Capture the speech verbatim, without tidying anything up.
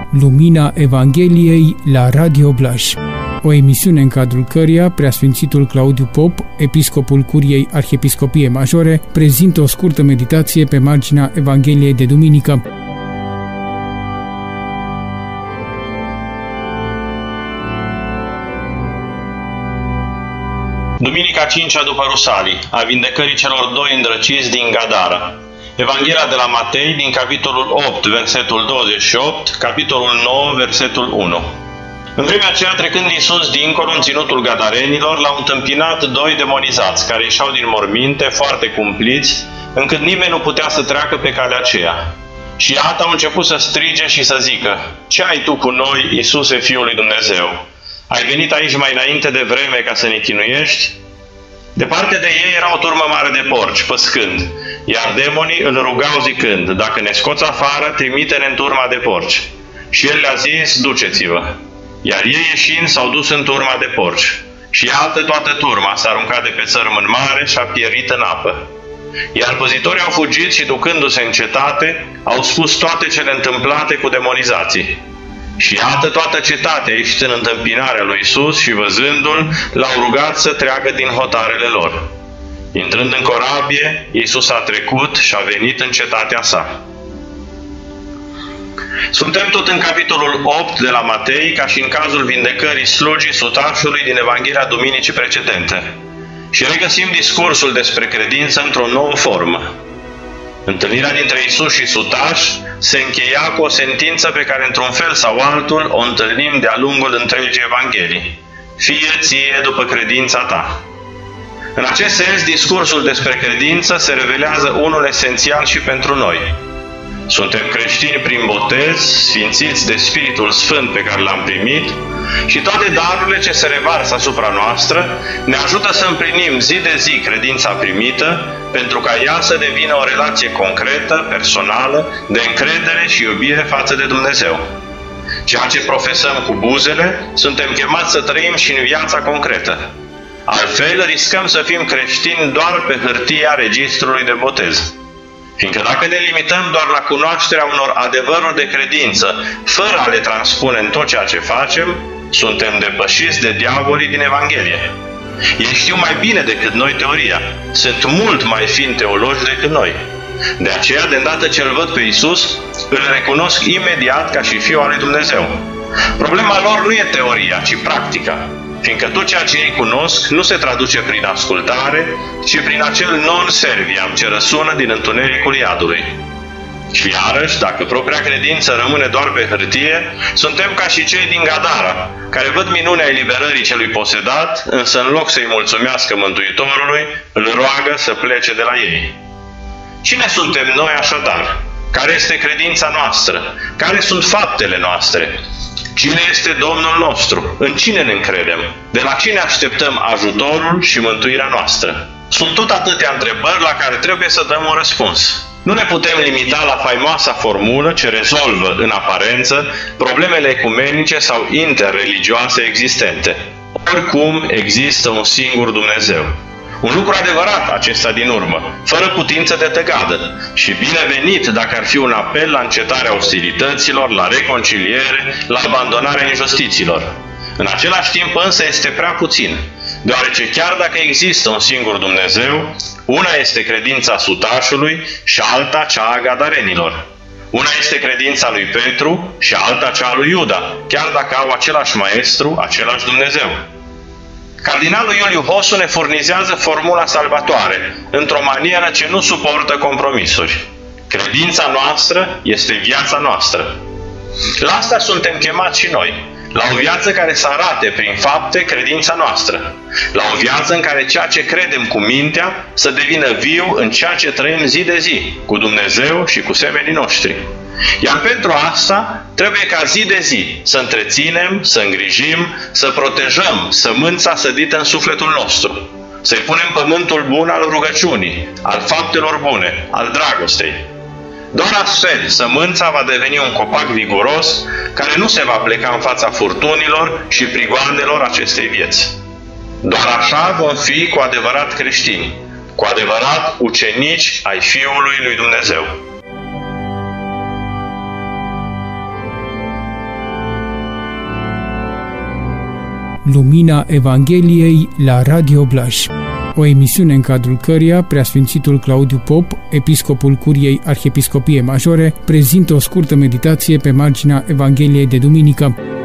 Lumina Evangheliei la Radio Blaj. O emisiune în cadrul căreia Preasfințitul Claudiu Pop, episcopul Curiei Arhiepiscopiei Majore, prezintă o scurtă meditație pe marginea Evangheliei de duminică. Duminica cincea după Rusalii, a vindecării celor doi îndrăciți din Gadara. Evanghelia de la Matei, din capitolul opt, versetul douăzeci și opt, capitolul nouă, versetul unu. În vremea aceea, trecând Iisus dincolo în ținutul Gadarenilor, l-au întâmpinat doi demonizați, care ieșeau din morminte, foarte cumpliți, încât nimeni nu putea să treacă pe calea aceea. Și iată, au început să strige și să zică: "Ce ai tu cu noi, Iisuse, Fiul lui Dumnezeu? Ai venit aici mai înainte de vreme ca să ne chinuiești?" Departe de ei era o turmă mare de porci, păscând, iar demonii îl rugau zicând: "Dacă ne scoți afară, trimite-ne în turma de porci." Și el le-a zis: "Duceți-vă." Iar ei ieșind s-au dus în turma de porci. Și iată, toată turma s-a aruncat de pe țărm în mare și a pierit în apă. Iar păzitorii au fugit și, ducându-se în cetate, au spus toate cele întâmplate cu demonizații. Și iată, toată cetatea a ieșit în întâmpinarea lui Iisus și, văzându-l, l-au rugat să treacă din hotarele lor. Intrând în corabie, Iisus a trecut și a venit în cetatea sa. Suntem tot în capitolul opt de la Matei, ca și în cazul vindecării slugii sutașului din Evanghelia duminicii precedente. Și regăsim discursul despre credință într-o nouă formă. Întâlnirea dintre Iisus și sutaș se încheia cu o sentință pe care, într-un fel sau altul, o întâlnim de-a lungul întregii Evanghelii: "Fie ție după credința ta." În acest sens, discursul despre credință se revelează unul esențial și pentru noi. Suntem creștini prin botez, sfințiți de Spiritul Sfânt pe care l-am primit, și toate darurile ce se revarsă asupra noastră ne ajută să împlinim zi de zi credința primită, pentru ca ea să devină o relație concretă, personală, de încredere și iubire față de Dumnezeu. Ceea ce profesăm cu buzele, suntem chemați să trăim și în viața concretă. Altfel, riscăm să fim creștini doar pe hârtia registrului de botez. Fiindcă dacă ne limităm doar la cunoașterea unor adevăruri de credință, fără a le transpune în tot ceea ce facem, suntem depășiți de diavolii din Evanghelie. Ei știu mai bine decât noi teoria, sunt mult mai fini teologi decât noi. De aceea, de îndată ce îl văd pe Iisus, îl recunosc imediat ca și Fiul al lui Dumnezeu. Problema lor nu e teoria, ci practica. Fiindcă tot ceea ce ei cunosc nu se traduce prin ascultare, ci prin acel non serviam ce răsună din întunericul iadului. Și iarăși, dacă propria credință rămâne doar pe hârtie, suntem ca și cei din Gadara, care văd minunea eliberării celui posedat, însă în loc să-i mulțumească Mântuitorului, îl roagă să plece de la ei. Cine suntem noi așadar? Care este credința noastră? Care sunt faptele noastre? Cine este Domnul nostru? În cine ne încredem? De la cine așteptăm ajutorul și mântuirea noastră? Sunt tot atâtea întrebări la care trebuie să dăm un răspuns. Nu ne putem limita la faimoasa formulă ce rezolvă, în aparență, problemele ecumenice sau interreligioase existente. Oricum, există un singur Dumnezeu. Un lucru adevărat acesta din urmă, fără putință de tăgadă, și binevenit dacă ar fi un apel la încetarea ostilităților, la reconciliere, la abandonarea injustițiilor. În același timp însă este prea puțin, deoarece chiar dacă există un singur Dumnezeu, una este credința sutașului și alta cea a gadarenilor. Una este credința lui Petru și alta cea a lui Iuda, chiar dacă au același maestru, același Dumnezeu. Cardinalul Iuliu Hosu ne furnizează formula salvatoare, într-o manieră ce nu suportă compromisuri. Credința noastră este viața noastră. La asta suntem chemați și noi, la o viață care să arate prin fapte credința noastră, la o viață în care ceea ce credem cu mintea să devină viu în ceea ce trăim zi de zi, cu Dumnezeu și cu semenii noștri. Iar pentru asta trebuie ca zi de zi să întreținem, să îngrijim, să protejăm sămânța sădită în sufletul nostru, să-i punem pământul bun al rugăciunii, al faptelor bune, al dragostei. Doar astfel, sămânța va deveni un copac viguros care nu se va pleca în fața furtunilor și prigoanelor acestei vieți. Doar așa vom fi cu adevărat creștini, cu adevărat ucenici ai Fiului lui Dumnezeu. Lumina Evangheliei la Radio Blaj, o emisiune în cadrul căreia Preasfințitul Claudiu Pop, episcopul Curiei Arhiepiscopiei Majore, prezintă o scurtă meditație pe marginea Evangheliei de duminică.